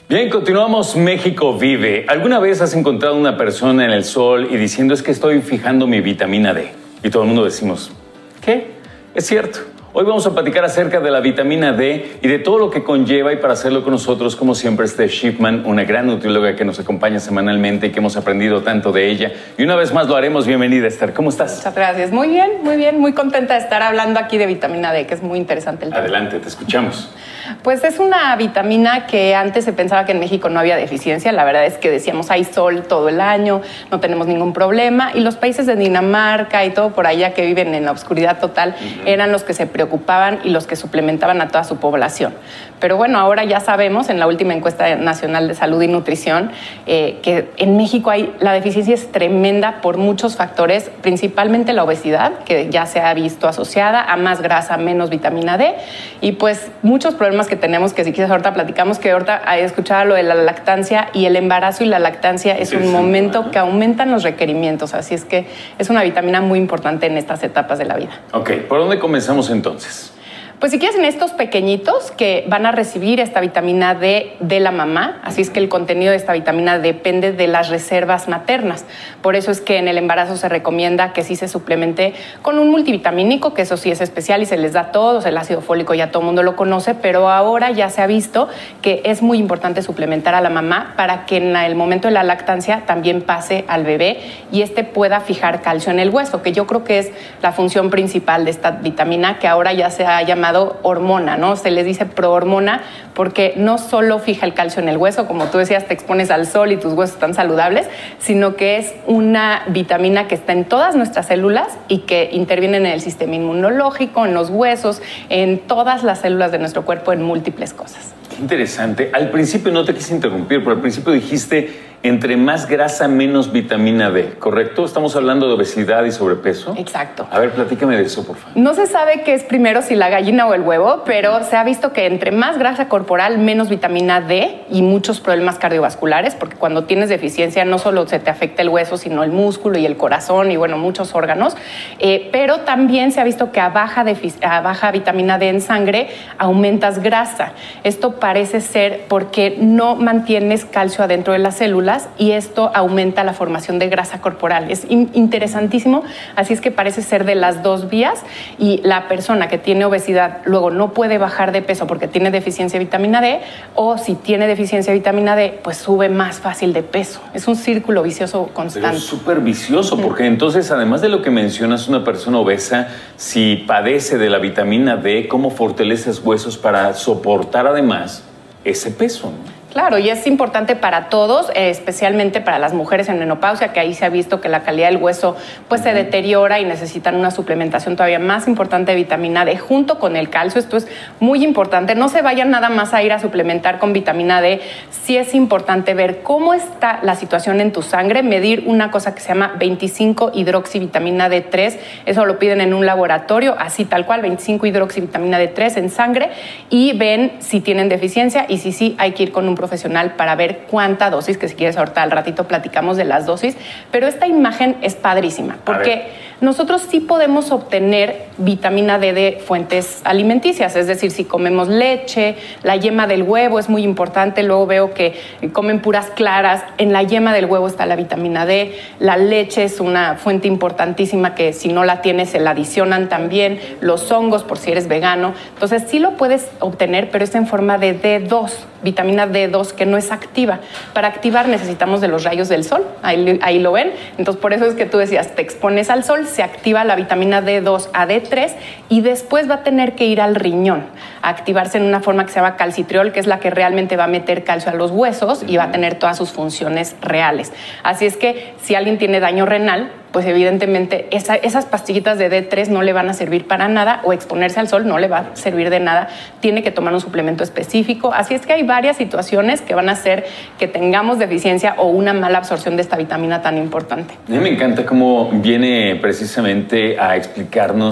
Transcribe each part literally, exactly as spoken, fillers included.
Bien, continuamos. México vive. ¿Alguna vez has encontrado una persona en el sol y diciendo es que estoy fijando mi vitamina D? Y todo el mundo decimos, ¿qué? Es cierto. Hoy vamos a platicar acerca de la vitamina D y de todo lo que conlleva, y para hacerlo con nosotros, como siempre, Steph Shipman, una gran nutrióloga que nos acompaña semanalmente y que hemos aprendido tanto de ella. Y una vez más lo haremos. Bienvenida, Esther. ¿Cómo estás? Muchas gracias. Muy bien, muy bien. Muy contenta de estar hablando aquí de vitamina D, que es muy interesante el tema. Adelante, te escuchamos. Pues es una vitamina que antes se pensaba que en México no había deficiencia. La verdad es que decíamos hay sol todo el año, no tenemos ningún problema. Y los países de Dinamarca y todo por allá que viven en la oscuridad total uh-huh. eran los que se preocupaban y los que suplementaban a toda su población. Pero bueno, ahora ya sabemos en la última encuesta nacional de salud y nutrición eh, que en México hay, la deficiencia es tremenda por muchos factores, principalmente la obesidad, que ya se ha visto asociada a más grasa, menos vitamina D, y pues muchos problemas que tenemos, que si quieres ahorita platicamos, que ahorita he escuchado lo de la lactancia, y el embarazo y la lactancia es un momento que aumentan los requerimientos, así es que es una vitamina muy importante en estas etapas de la vida. Ok, ¿por dónde comenzamos entonces? Pues si quieres, en estos pequeñitos que van a recibir esta vitamina D de la mamá, así es que el contenido de esta vitamina depende de las reservas maternas. Por eso es que en el embarazo se recomienda que sí se suplemente con un multivitamínico, que eso sí es especial y se les da todos, el ácido fólico ya todo el mundo lo conoce, pero ahora ya se ha visto que es muy importante suplementar a la mamá para que en el momento de la lactancia también pase al bebé y este pueda fijar calcio en el hueso, que yo creo que es la función principal de esta vitamina, que ahora ya se ha llamado hormona, ¿no? Se les dice prohormona porque no solo fija el calcio en el hueso, como tú decías, te expones al sol y tus huesos están saludables, sino que es una vitamina que está en todas nuestras células y que interviene en el sistema inmunológico, en los huesos, en todas las células de nuestro cuerpo, en múltiples cosas. Qué interesante. Al principio no te quise interrumpir, pero al principio dijiste entre más grasa, menos vitamina D, ¿correcto? Estamos hablando de obesidad y sobrepeso. Exacto. A ver, platícame de eso, por favor. No se sabe qué es primero, si la gallina o el huevo, pero se ha visto que entre más grasa corporal, menos vitamina D y muchos problemas cardiovasculares, porque cuando tienes deficiencia no solo se te afecta el hueso, sino el músculo y el corazón y, bueno, muchos órganos. Eh, pero también se ha visto que a baja, a baja vitamina D en sangre aumentas grasa. Esto parece ser porque no mantienes calcio adentro de las células, y esto aumenta la formación de grasa corporal. Es in interesantísimo, así es que parece ser de las dos vías, y la persona que tiene obesidad luego no puede bajar de peso porque tiene deficiencia de vitamina D, o si tiene deficiencia de vitamina D, pues sube más fácil de peso. Es un círculo vicioso constante. Pero es súper vicioso, porque entonces, además de lo que mencionas, una persona obesa, si padece de la vitamina D, ¿cómo fortaleces huesos para soportar además ese peso, ¿no? Claro, y es importante para todos, eh, especialmente para las mujeres en menopausia, que ahí se ha visto que la calidad del hueso pues, se deteriora y necesitan una suplementación todavía más importante de vitamina D junto con el calcio. Esto es muy importante. No se vayan nada más a ir a suplementar con vitamina D. Sí es importante ver cómo está la situación en tu sangre, medir una cosa que se llama veinticinco hidroxivitamina D tres. Eso lo piden en un laboratorio, así tal cual, veinticinco hidroxivitamina D tres en sangre, y ven si tienen deficiencia, y si sí, hay que ir con un profesional para ver cuánta dosis, que si quieres ahorita al ratito platicamos de las dosis, pero esta imagen es padrísima porque nosotros sí podemos obtener vitamina D de fuentes alimenticias, es decir, si comemos leche, la yema del huevo es muy importante. Luego veo que comen puras claras, en la yema del huevo está la vitamina D, la leche es una fuente importantísima que si no la tienes se la adicionan también, los hongos por si eres vegano, entonces sí lo puedes obtener, pero es en forma de D dos, vitamina D dos, que no es activa. Para activar necesitamos de los rayos del sol, ahí, ahí lo ven, entonces por eso es que tú decías, te expones al sol, se activa la vitamina D dos a D tres y después va a tener que ir al riñón a activarse en una forma que se llama calcitriol, que es la que realmente va a meter calcio a los huesos y va a tener todas sus funciones reales. Así es que si alguien tiene daño renal, pues evidentemente esa, esas pastillitas de D tres no le van a servir para nada, o exponerse al sol no le va a servir de nada, tiene que tomar un suplemento específico. Así es que hay varias situaciones que van a hacer que tengamos deficiencia o una mala absorción de esta vitamina tan importante. A mí me encanta cómo viene precisamente a explicarnos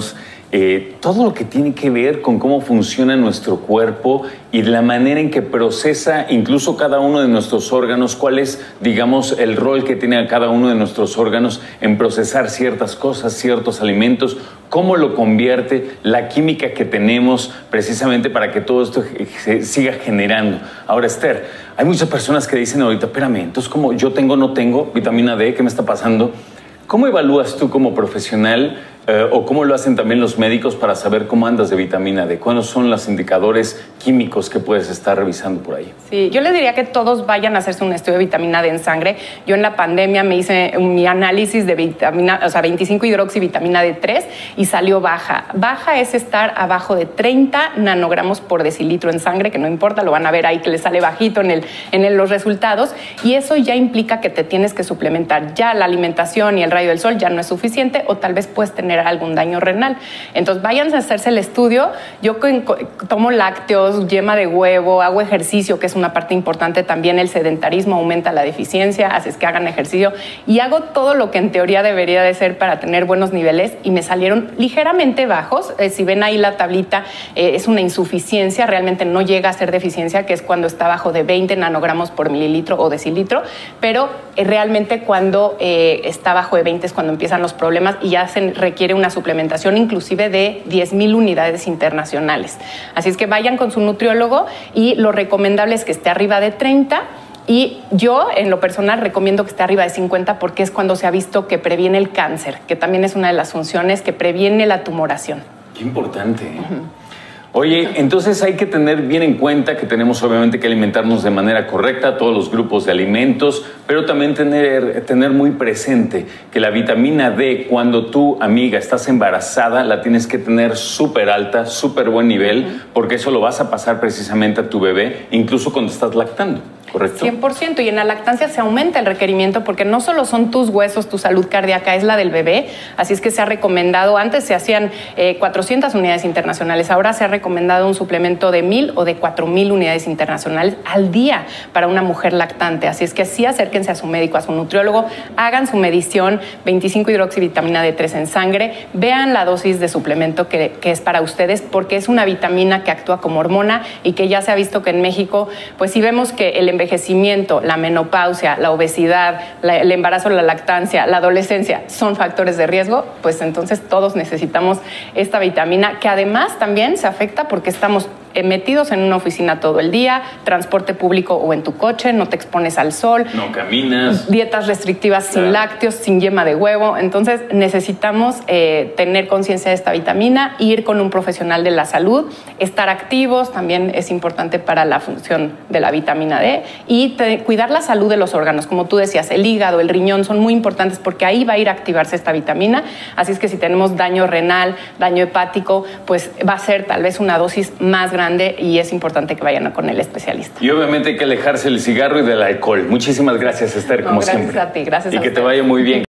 eh, todo lo que tiene que ver con cómo funciona nuestro cuerpo y la manera en que procesa incluso cada uno de nuestros órganos, cuál es, digamos, el rol que tiene cada uno de nuestros órganos en procesar ciertas cosas, ciertos alimentos, cómo lo convierte, la química que tenemos precisamente para que todo esto se siga generando. Ahora, Esther, hay muchas personas que dicen ahorita, espérame, entonces, ¿cómo yo tengo no tengo vitamina D? ¿Qué me está pasando? ¿Cómo evalúas tú como profesional eh, o cómo lo hacen también los médicos para saber cómo andas de vitamina D? ¿Cuáles son los indicadores químicos que puedes estar revisando por ahí? Sí, yo les diría que todos vayan a hacerse un estudio de vitamina D en sangre. Yo en la pandemia me hice mi análisis de vitamina, o sea, veinticinco hidroxivitamina D tres y salió baja. Baja es estar abajo de treinta nanogramos por decilitro en sangre, que no importa, lo van a ver ahí que le sale bajito en, el, en el, los resultados, y eso ya implica que te tienes que suplementar. Ya la alimentación y el rayo del sol ya no es suficiente o tal vez puedes tener algún daño renal. Entonces váyanse a hacerse el estudio. Yo tomo lácteos, yema de huevo, hago ejercicio, que es una parte importante también. El sedentarismo aumenta la deficiencia, así es que hagan ejercicio, y hago todo lo que en teoría debería de ser para tener buenos niveles y me salieron ligeramente bajos. Eh, si ven ahí la tablita, eh, es una insuficiencia, realmente no llega a ser deficiencia, que es cuando está bajo de veinte nanogramos por mililitro o decilitro, pero eh, realmente cuando eh, está bajo de veinte es cuando empiezan los problemas y ya se requiere una suplementación inclusive de diez mil unidades internacionales. Así es que vayan con su nutriólogo y lo recomendable es que esté arriba de treinta. Y yo, en lo personal, recomiendo que esté arriba de cincuenta porque es cuando se ha visto que previene el cáncer, que también es una de las funciones, que previene la tumoración. Qué importante, ¿eh? Uh-huh. Oye, entonces hay que tener bien en cuenta que tenemos obviamente que alimentarnos de manera correcta, todos los grupos de alimentos, pero también tener, tener muy presente que la vitamina D, cuando tú, amiga, estás embarazada, la tienes que tener súper alta, súper buen nivel, porque eso lo vas a pasar precisamente a tu bebé, incluso cuando estás lactando. ¿Correcto? cien por ciento, y en la lactancia se aumenta el requerimiento porque no solo son tus huesos, tu salud cardíaca, es la del bebé, así es que se ha recomendado, antes se hacían eh, cuatrocientas unidades internacionales, ahora se ha recomendado un suplemento de mil o de cuatro mil unidades internacionales al día para una mujer lactante, así es que sí acérquense a su médico, a su nutriólogo, hagan su medición, veinticinco hidroxivitamina D tres en sangre, vean la dosis de suplemento que, que es para ustedes porque es una vitamina que actúa como hormona y que ya se ha visto que en México, pues sí vemos que el envejecimiento, la menopausia, la obesidad, la, el embarazo, la lactancia, la adolescencia son factores de riesgo, pues entonces todos necesitamos esta vitamina que además también se afecta porque estamos metidos en una oficina todo el día, transporte público o en tu coche, no te expones al sol. No caminas. Dietas restrictivas claro. Sin lácteos, sin yema de huevo. Entonces necesitamos eh, tener conciencia de esta vitamina, ir con un profesional de la salud, estar activos, también es importante para la función de la vitamina D y te, cuidar la salud de los órganos. Como tú decías, el hígado, el riñón son muy importantes porque ahí va a ir a activarse esta vitamina. Así es que si tenemos daño renal, daño hepático, pues va a ser tal vez una dosis más grande y es importante que vayan con el especialista. Y obviamente hay que alejarse del cigarro y del alcohol. Muchísimas gracias, Esther, no, como gracias siempre. Gracias a ti, gracias y a que usted. te vaya muy bien.